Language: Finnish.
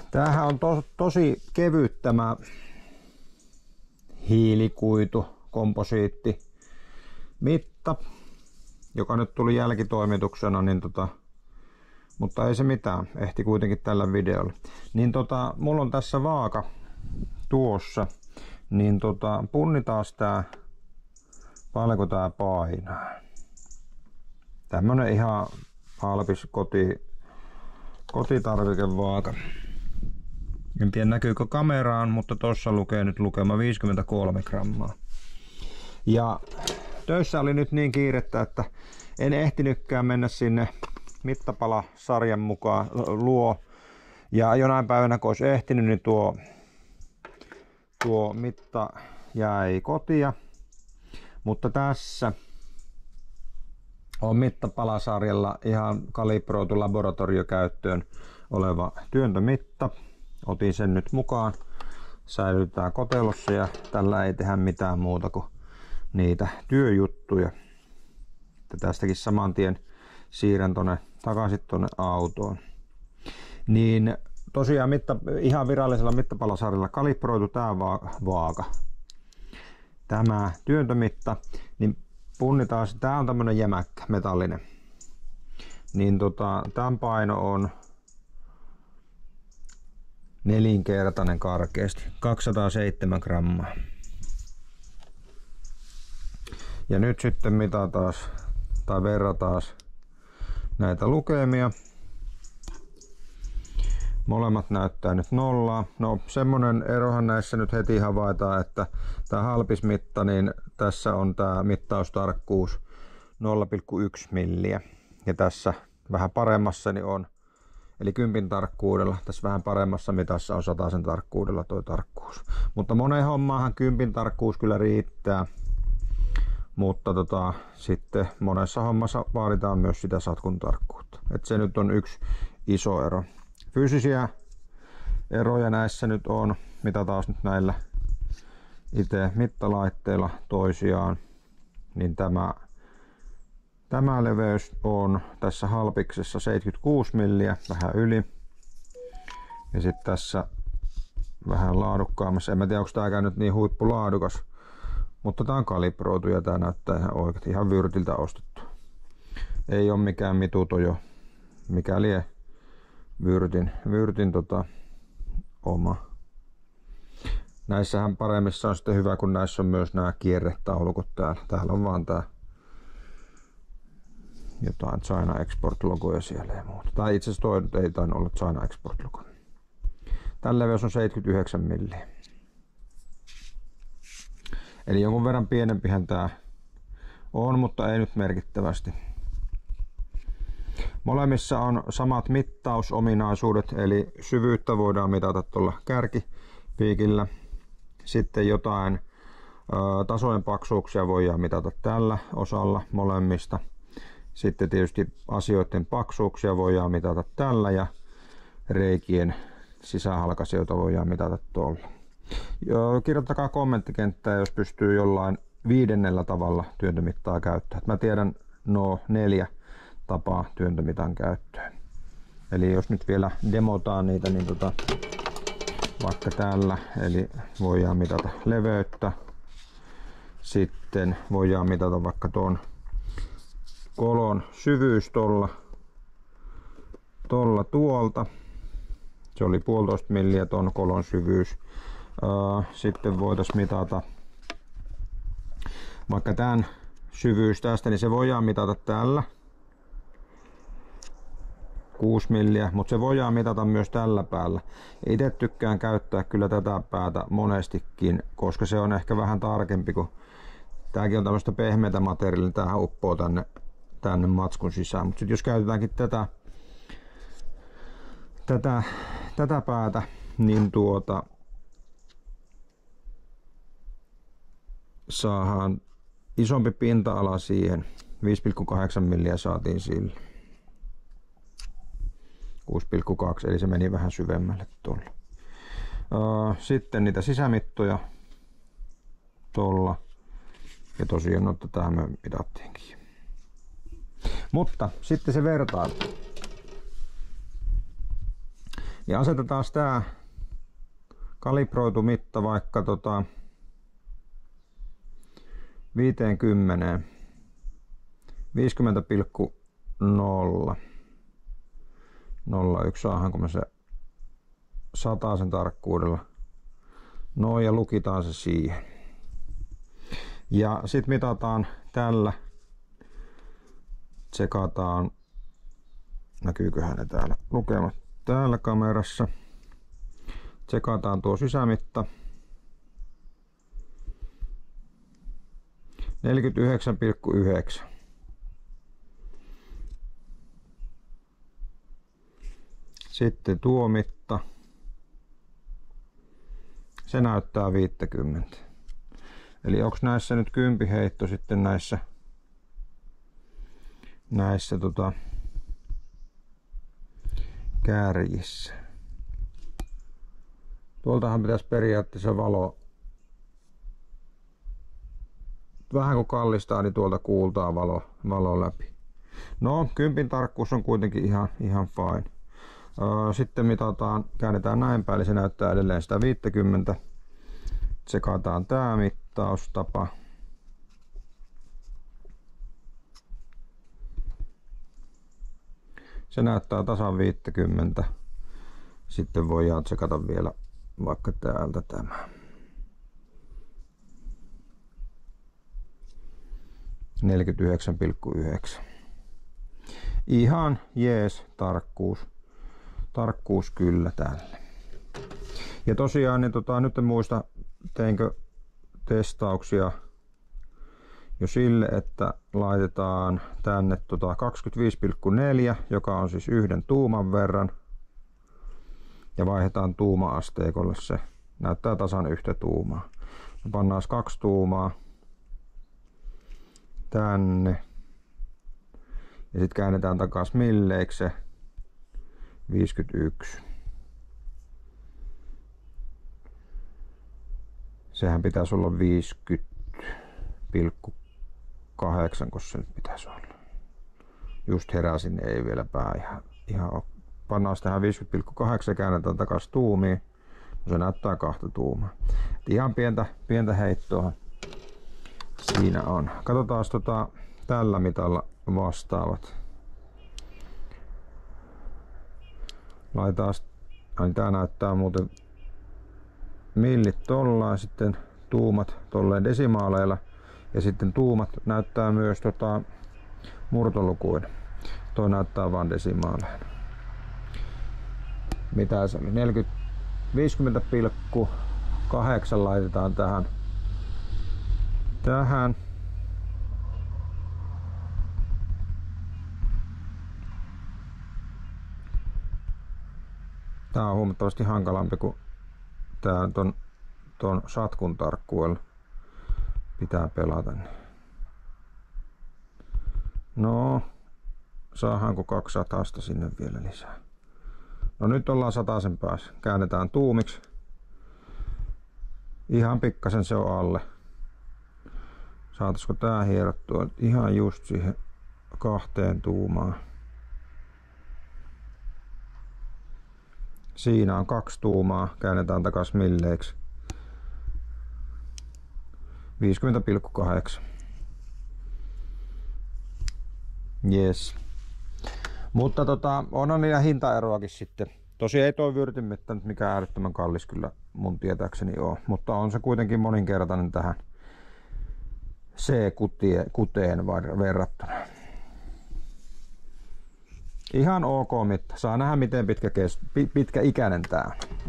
Tämähän on tosi kevyt tämä hiilikuitu komposiitti mitta, joka nyt tuli jälkitoimituksena, niin mutta ei se mitään, ehti kuitenkin tällä videolla. Niin mulla on tässä vaaka tuossa, niin punnitaan tää, paljonko tää painaa. Tämmönen ihan halpis kotitarvikevaaka. En tiedä näkyykö kameraan, mutta tossa lukee nyt lukema 53 grammaa. Ja töissä oli nyt niin kiirettä, että en ehtinytkään mennä sinne mittapalasarjan mukaan luo. Ja jonain päivänä kun olisi ehtinyt, niin tuo mitta jäi kotia. Mutta tässä on mittapalasarjalla ihan kalibroitu laboratoriokäyttöön oleva työntömitta. Otin sen nyt mukaan. Säilytetään kotelossa ja tällä ei tehdä mitään muuta kuin niitä työjuttuja. Tästäkin saman tien siirrän takaisin tuonne autoon. Niin tosiaan ihan virallisella mittapalasarjalla kalibroitu tämä vaaka. Tämä työntömitta, niin punnitaan, tämä on tämmönen jämäkkä metallinen. Niin tämän paino on nelinkertainen karkeasti, 207 grammaa. Ja nyt sitten mitataan tai verrataan näitä lukemia. Molemmat näyttää nyt nollaa. No semmonen erohan näissä nyt heti havaitaan, että tämä halpismitta, niin tässä on tämä mittaustarkkuus 0,1 milliä. Ja tässä vähän paremmassa niin on, eli 10 tarkkuudella, tässä vähän paremmassa mitassa on 100 tarkkuudella tuo tarkkuus. Mutta moneen hommaahan 10 tarkkuus kyllä riittää. Mutta sitten monessa hommassa vaaditaan myös sitä satkun tarkkuutta. Et se nyt on yksi iso ero. Fyysisiä eroja näissä nyt on, mitä taas nyt näillä itse mittalaitteilla toisiaan, niin tämä leveys on tässä halpiksessa 76 milliä, vähän yli. Ja sitten tässä vähän laadukkaammassa, en mä tiedä onko tääkään nyt niin huippulaadukas, mutta tää on kalibroitu ja tää näyttää ihan oikein, ihan Vyrtiltä ostettu. Ei ole mikään mitutojo, mikä lie Vyrtin oma. Näissähän paremmissa on sitten hyvä, kun näissä on myös nämä kierretaulukot täällä. Täällä on vaan tää jotain China Export logoja siellä ja muuta. Tai itse asiassa toi ei tainnut olla China Export logo. Tän leveys on 79 milliä. Eli jonkun verran pienempihän tää on, mutta ei nyt merkittävästi. Molemmissa on samat mittausominaisuudet, eli syvyyttä voidaan mitata tuolla kärkipiikillä. Sitten jotain tasojen paksuuksia voidaan mitata tällä osalla molemmista. Sitten tietysti asioiden paksuuksia voidaan mitata tällä ja reikien sisähalkaisijoita voidaan mitata tuolla. Kirjoittakaa kommenttikenttään, jos pystyy jollain 5. tavalla työntömittaa käyttämään. Mä tiedän 4 tapaa työntömitan käyttöön. Eli jos nyt vielä demotaan niitä, niin vaikka tällä, eli voidaan mitata leveyttä. Sitten voidaan mitata vaikka tuon kolon syvyys tuolta. Se oli 1,5 milliä tuon kolon syvyys. Sitten voitaisiin mitata vaikka tämän syvyys tästä, niin se voidaan mitata tällä. 6 milliä, mutta se voidaan mitata myös tällä päällä. Itse tykkään käyttää kyllä tätä päätä monestikin, koska se on ehkä vähän tarkempi, kun tääkin on tämmöistä pehmeätä materiaalia, tämähän uppoo tänne matskun sisään. Mutta jos käytetäänkin tätä päätä, niin saadaan isompi pinta-ala siihen. 5,8 milliä saatiin sillä. 6,2, eli se meni vähän syvemmälle tuolla. Sitten niitä sisämittoja tuolla. Ja tosiaan noita tähän me mitattiinkin. Mutta sitten se vertailu. Niin asetetaan tää kalibroitu mitta vaikka 50, 50,0 01, saadaanko me se 100 tarkkuudella. Noin, ja lukitaan se siihen. Ja sit mitataan tällä. Tsekataan, näkyyköhän ne täällä lukemat täällä kamerassa. Tsekataan tuo sisämitta. 49,9. Sitten tuo mitta. Se näyttää 50. Eli onko näissä nyt kympiheitto sitten näissä kärjissä. Tuoltahan pitäisi periaatteessa vähän kun kallistaa, niin tuolta kuultaa valo läpi. No, kympin tarkkuus on kuitenkin ihan fine. Sitten mitataan, käännetään näin päin, eli se näyttää edelleen sitä 50. Tsekataan tää mittaustapa. Se näyttää tasan 50. Sitten voidaan tsekata vielä vaikka täältä tämä. 49,9. Ihan jees tarkkuus. Tarkkuus kyllä tälle. Ja tosiaan niin nyt en muista, teinkö testauksia jo sille, että laitetaan tänne 25,4, joka on siis 1 tuuman verran. Ja vaihdetaan tuuma-asteikolle, se näyttää tasan 1 tuumaa. Ja pannaan 2 tuumaa tänne. Ja sitten käännetään takaisin milleiksi se 51. Sehän pitäisi olla 50,8, kun se nyt pitäisi olla. Just heräsin, ei vielä pää ihan ole. Pannaan tähän 50,8 ja käännetään takaisin tuumiin. Se näyttää 2 tuumaa. Ihan pientä heittoa siinä on. Katsotaan tällä mitalla vastaavat. Laitetaan, niin tää näyttää muuten millit tollaan, sitten tuumat tolleen desimaaleilla ja sitten tuumat näyttää myös murtolukuina. Toi näyttää vain desimaaleina. Mitä se oli? 50,8 laitetaan tähän. Tää on huomattavasti hankalampi kuin tää ton satkun tarkkuudella pitää pelata. No, saadaanko 200 sinne vielä lisää? No nyt ollaan 100 päässä. Käännetään tuumiksi. Ihan pikkasen se on alle. Saataisiko tää hierottua ihan just siihen 2 tuumaan? Siinä on 2 tuumaa. Käännetään takaisin milleiksi. 50,8. Yes. Mutta on niillä hintaeroakin sitten. Tosi ei toi vyrtinmettä nyt mikään äärettömän kallis kyllä mun tietääkseni oo. Mutta on se kuitenkin moninkertainen tähän C-kuteen verrattuna. Ihan ok mitta. Saa nähdä miten pitkäikäinen tää on.